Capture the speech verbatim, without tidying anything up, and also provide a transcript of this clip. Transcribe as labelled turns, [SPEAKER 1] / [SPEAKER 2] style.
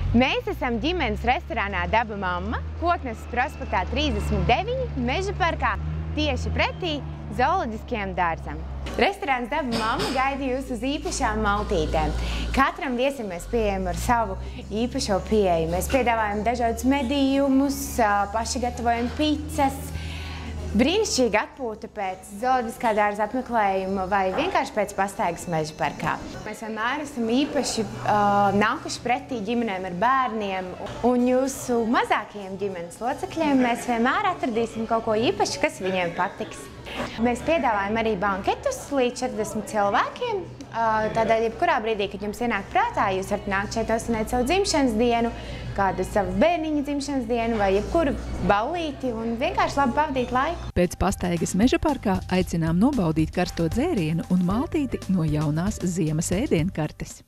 [SPEAKER 1] Mēs esam ģimenes restorānā Daba Mamma, Koknes prospektā trīsdesmit deviņi, Meža parkā, tieši pretī zooloģiskajam dārzam. Restorāns Daba Mamma gaida jūs uz īpašām maltītēm. Katram viesim mēs pieejam ar savu īpašo pieeju. Mēs piedāvājam dažādus medījumus, paši gatavojam picas, brīnišķīga atpūta pēc zooloģiskā dārza apmeklējuma vai vienkārši pēc pastaigas Meža parkā. Mēs vienmēr esam īpaši uh, nākuši pretī ģimenēm ar bērniem, un jūsu mazākajiem ģimenes locekļiem mēs vienmēr atradīsim kaut ko īpašu, kas viņiem patiks. Mēs piedāvājam arī banketus līdz četrdesmit cilvēkiem. Tādēļ, jebkurā brīdī, kad jums ienāk prātā, jūs varat nākt šeit nosvinēt savu dzimšanas dienu, kādu savu bērniņa dzimšanas dienu vai jebkuru ballīti un vienkārši labi pavadīt laiku.
[SPEAKER 2] Pēc pastaigas Meža parkā aicinām nobaudīt karsto dzērienu un maltīti no jaunās ziemas ēdienkartes.